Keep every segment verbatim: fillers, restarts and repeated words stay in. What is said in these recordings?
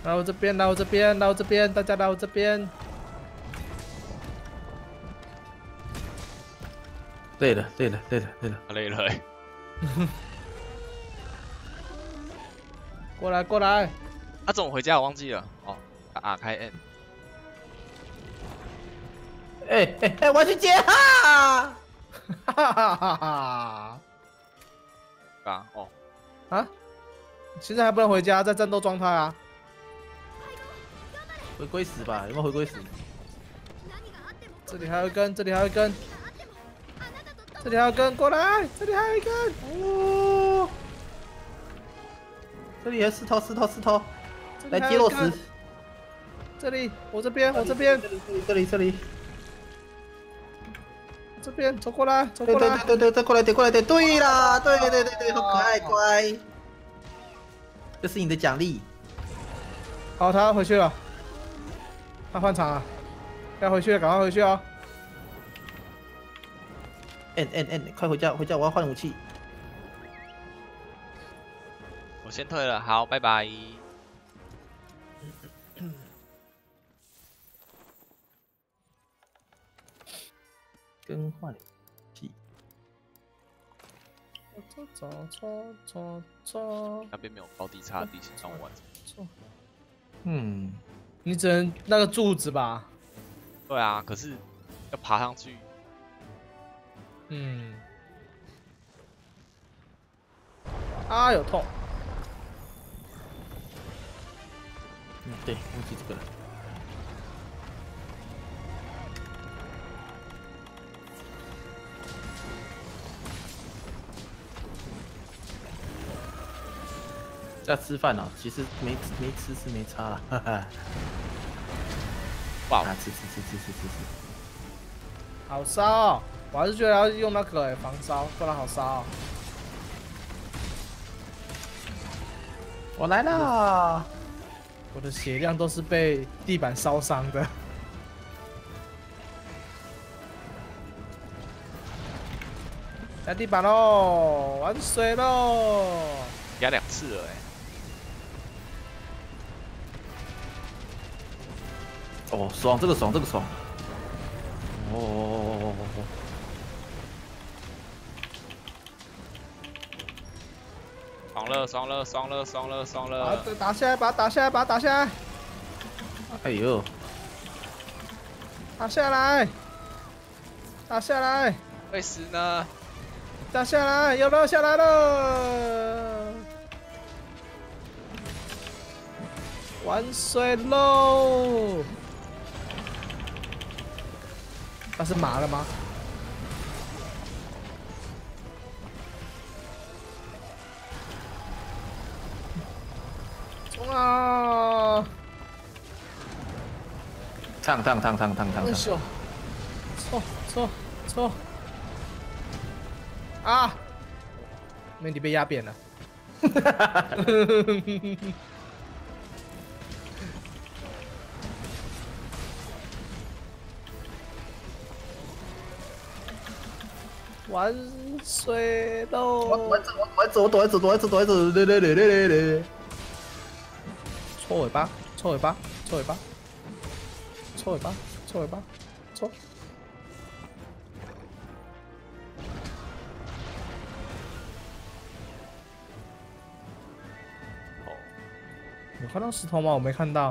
来我这边，来我这边，来我这边，大家来我这边。 累了，累了，累了，累了， 累了、欸。 过来，过来。 他、啊、怎么回家？我忘记了。哦，打开 N。 哎哎哎，我要去接他！ 哈哈哈哈哈！ 啊哦啊！现在还不能回家，在战斗状态啊！ 回归死吧，有没有回归死？ 这里还有一根，这里还有一根，这里还有一根，过来！这里还有一根，哦！ 这里有石头，石头，石头，来接落石。 这里，我这边，我这边， 这里，这里，这里，这里。 这边走过来，走过来， 对对对对，再过来点，过来点，对啦，对对对对，好可爱，乖。这是你的奖励。 好，他回去了，他换场了，要回去了，赶快回去哦。 N N N， 快回家，回家，我要换武器。 我先退了，好，拜拜。 更换器。 走走走走走。 那边没有高低差的地形让我玩。 嗯， 你只能那个柱子吧？ 对啊，可是要爬上去。 嗯。啊，有痛。 嗯，对，忘记这个了。要吃饭哦，其实没没吃是没差了，哈哈。 哇， 啊，吃吃吃吃吃吃吃。 好烧、哦，我还是觉得要用那个、欸、防烧，不然好烧、哦。 我来啦！ 我的血量都是被地板烧伤的。下地板喽，玩水喽！ 压两次了哎、欸。 哦，爽，这个爽，这个爽。哦哦哦哦哦！ 爽了，爽了，爽了，爽了，爽了！ 啊，打下来，把它打下来，把它打下来！ 哎呦， 打下来，打下来！ 会死呢！ 打下来，有了，下来了！玩水喽！他是麻了吗？冲啊！ 烫烫烫烫烫烫烫！ 错错错！啊！妹你被压扁了。玩水喽！ 我我走我走我走我走我走，嘞嘞嘞嘞嘞！ 搓尾巴，搓尾巴，搓尾巴，搓尾巴，搓尾巴，搓。有看到石头吗？我没看到。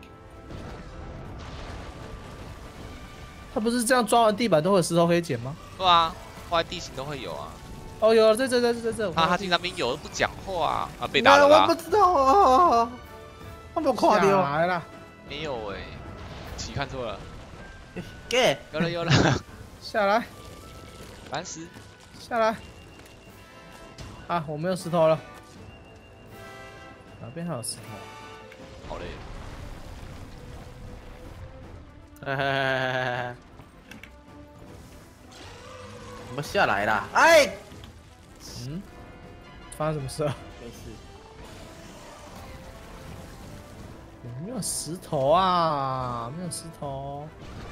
他不是这样抓完地板都会有石头可以捡吗？ 对啊，后来地形都会有啊。 哦，有了，这这这这这。 他他进那边有不讲话啊，啊被打了吧？ 我不知道啊，他没垮掉。 来了， 没有哎、欸，棋看错了。 给， 有了有了， 下来， 烦死！ 下来。啊，我没有石头了。哪边还有石头？ 好累。 嘿嘿嘿嘿嘿。我们下来啦！哎， 嗯，发生什么事了？ 没事。 有没有石头啊？没有石头。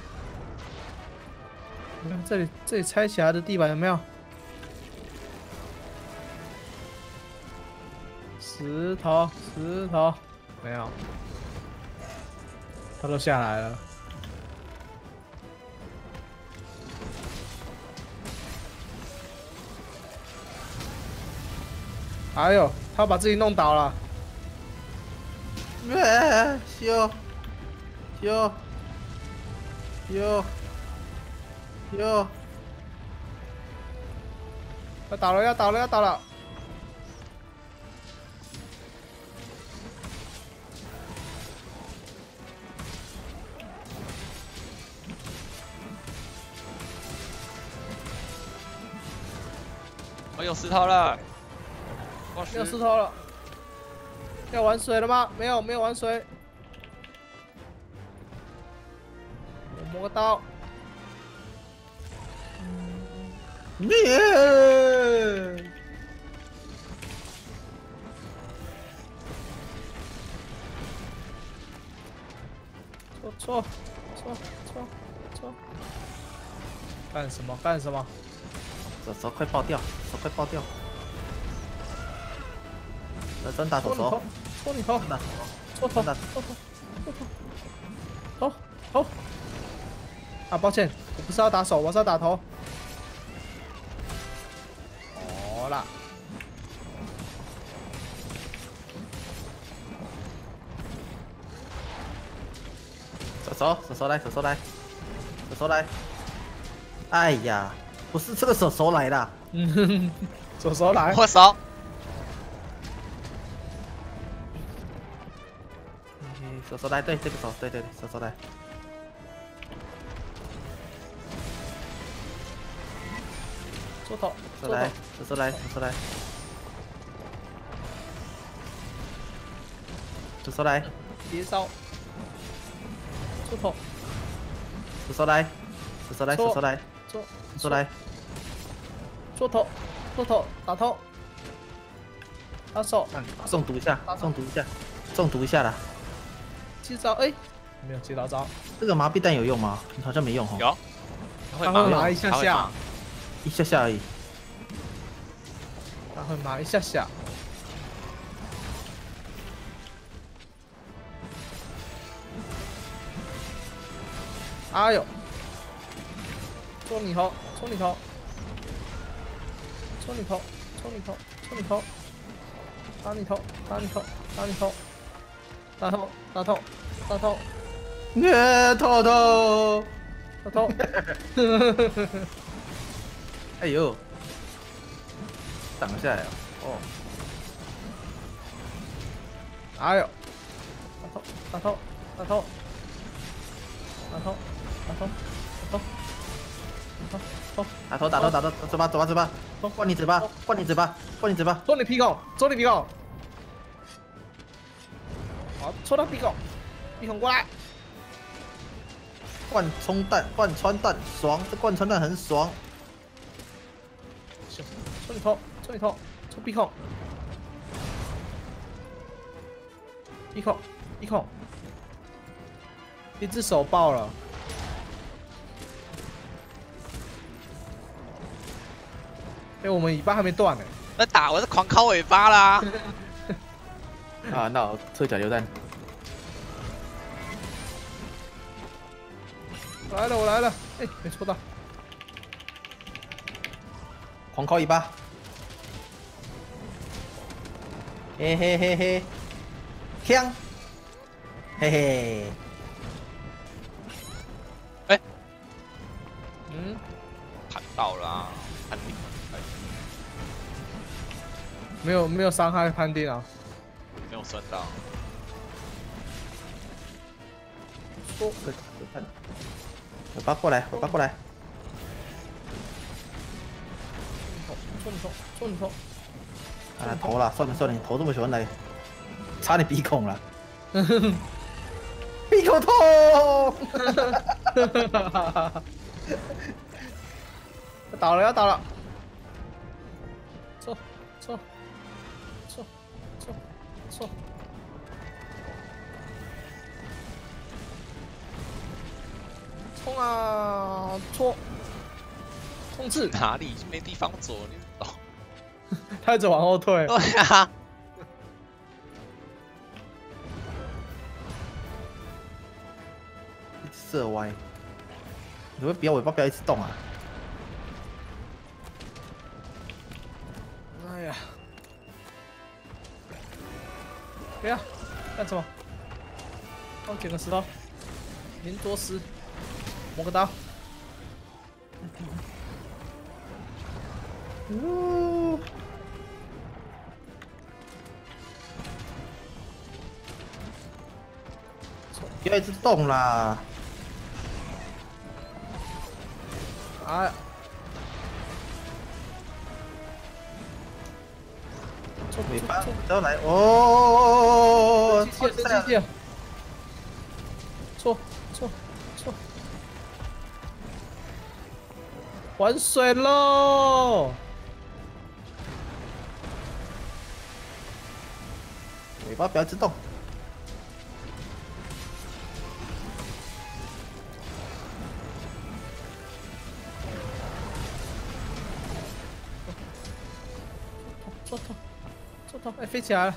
你看这里，这里拆起来的地板有没有？石头，石头，没有。 他都下来了。哎呦，他把自己弄倒了。 哎，修修修修， 要倒了，要倒了，要倒了。 我有石头了，我没有石头了。要玩水了吗？没有，没有玩水。我摸个刀。 耶！ 错错错错错！干什么？干什么？ 手手快爆掉，手快爆掉！那真打手手， 戳你头， 真打手戳头， 真打戳头，戳头，头头。啊，抱歉，我不是要打手，我是要打头。好啦。 手手手手来，手手来，手手来！哎呀！ 不是这个手手来的， 嗯，手手来， 我手， 手手来，对，这个手，对对对，手手来， 做头， 手来，手手来，手手来，手手来， 别烧，做头， 手手来，手手来，手手来， 做， 手手来。 做头，做头，打头，打手， 中毒一下，中毒一下，中毒一下啦。 接招，哎，没有接到招。 这个麻痹弹有用吗？好像没用哦。 有，他会他会麻麻一下下， 一下下而已。 他会麻一下下。哎呦，戳你头，戳你头。 戳你头，戳你头，戳你头，打你头，打你头，打你头，打头，打头，打头， 耶，头头， 打头， 哎呦，挡下来了，哦， 哎呦，打头，打头，打头，打头，打头，打头，打头， 打头打头打头，嘴巴嘴巴嘴巴。 灌你嘴巴，灌你嘴巴，灌你嘴巴， 戳你鼻孔，戳你鼻孔，好，戳到鼻孔，鼻孔过来， 贯冲弹，贯穿弹，爽，这贯穿弹很爽。 行，戳你头，戳你头，戳鼻孔，鼻孔，鼻孔，一只手爆了。 哎、欸，我们尾巴还没断呢。 在打，我是狂敲尾巴啦。 啊，那我吹脚榴弹。 来了，我来了。哎、欸，没戳到。 狂敲尾巴。嘿嘿嘿嘿，枪。嘿嘿。 哎、欸， 嗯， 弹到了、啊，弹顶。 没有没有伤害判定啊， 没有算到。 戳， 尾巴过来，尾巴过来。 戳你头，戳你头。 啊，头了，算了算了，你头这么喜欢来，插你鼻孔了。鼻孔痛！ 要倒了，要倒了。错错。 错错错！冲啊！戳！冲刺！ 哪里没地方走？你走。 他一直往后退。 对啊。 射歪。你会不要尾巴不要一直动啊！ 哎呀，不要干什么？帮我捡个石头，连着石，磨个刀。 呜！不要一直动啦！ 哎，错尾巴错都要来哦！ 错，机械机械，错错错，玩水喽！ 尾巴不要一直动。 做头，做头，哎，飞起来了！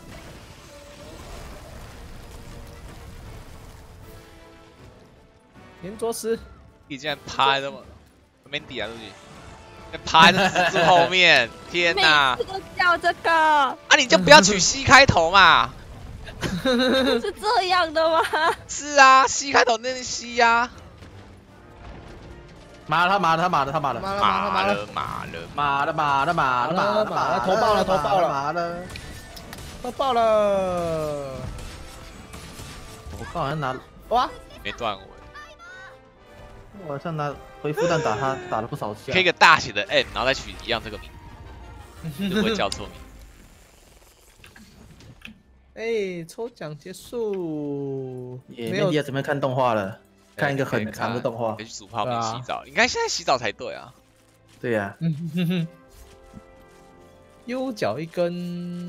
连着石， 你竟然趴在这么，Mandy 啊，对不起，趴在蜘蛛后面，天哪！ 每次都叫这个， 啊，你就不要取 C 开头嘛。 是这样的吗？ 是啊 ，C 开头那是 C 呀。 妈的他妈的他妈的他妈的妈了马妈了了马了， 妈的妈的妈的妈的妈的头爆了头爆了妈的！ 都爆了！ 我刚好像拿哇， 没断尾， 我好像拿恢复弹打他打了不少下。 可以一个大写的 M， 然后再取一样这个名字，就不会叫错名。 哎，抽奖结束， 也没有没也准备看动画了，看一个很长的动画可。以去煮泡面洗澡。你看现在洗澡才对啊。 对呀， 右脚一根，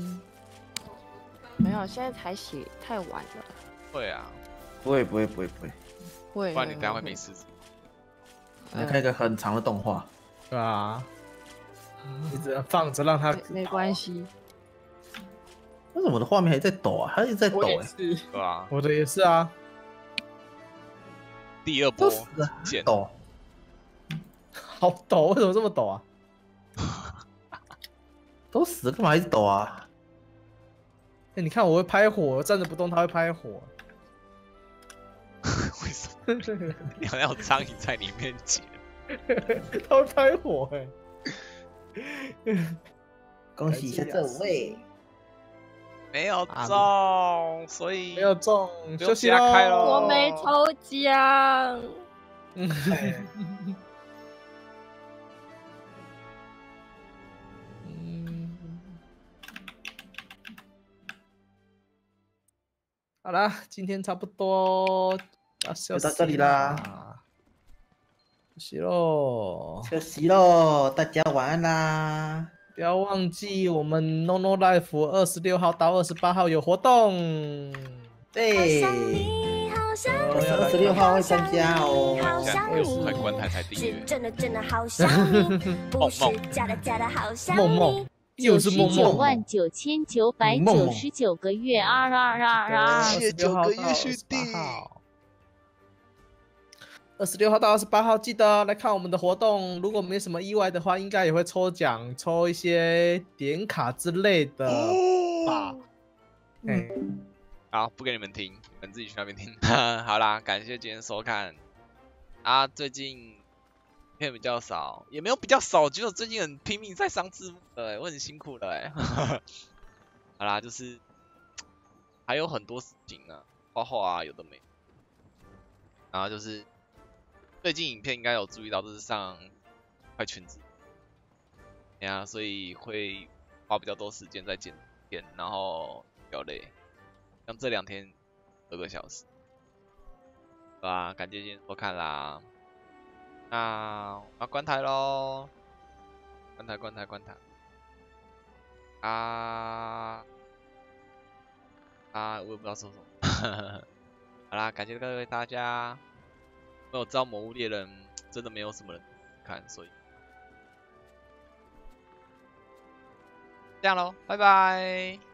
没有，现在才洗太晚了。 会啊， 不会不会不会不会， 会， 不然你等下会没事。 来看一个很长的动画。 对吧？一直放着让它没没关系。 为什么我的画面还在抖啊？它一直在抖哎、 是， 对吧？ 我的也是啊， 第二波都死了见， 抖。 好抖，为什么这么抖啊？ 都死了干嘛一直抖啊？ 哎，你看我会拍火，我站着不动，它会拍火。 为什么？你好像有苍蝇在你面前。 它会拍火哎、 恭喜一下这位。 没有中，所以没有中， 不用休息加开咯我没抽奖。 嗯，好啦，今天差不多要休息就到这里啦， 休息喽。 休息喽，大家晚安啦。 不要忘记我们 No No Life 二十六号到二十八号有活动。 对，我是二十六号会参加哦。 我也是看观台才订阅。 真的真的好想你，不是假的假的好想你。 梦梦又是梦九梦， 万九千九百九十九个月啊啊啊啊！ 谢谢九个月续订。 二十六号到二十八号，记得来看我们的活动。如果没什么意外的话，应该也会抽奖，抽一些点卡之类的吧。嗯， 好，不给你们听，你们自己去那边听。好啦，感谢今天收看。啊，最近片比较少，也没有比较少，只有最近很拼命在上字幕的、欸，我很辛苦的哎、欸。好啦，就是还有很多事情呢、啊，画画啊，有的没。然后就是最近影片应该有注意到，就是上快全字，对啊，所以会花比较多时间在剪片，然后比较累。像这两天二个小时，对吧？感谢今天收看啦，那我要关台喽，关台关台关台，啊啊，我也不知道说什么，好啦，感谢各位大家，没有知道《魔物猎人》真的没有什么人看，所以这样喽，拜拜。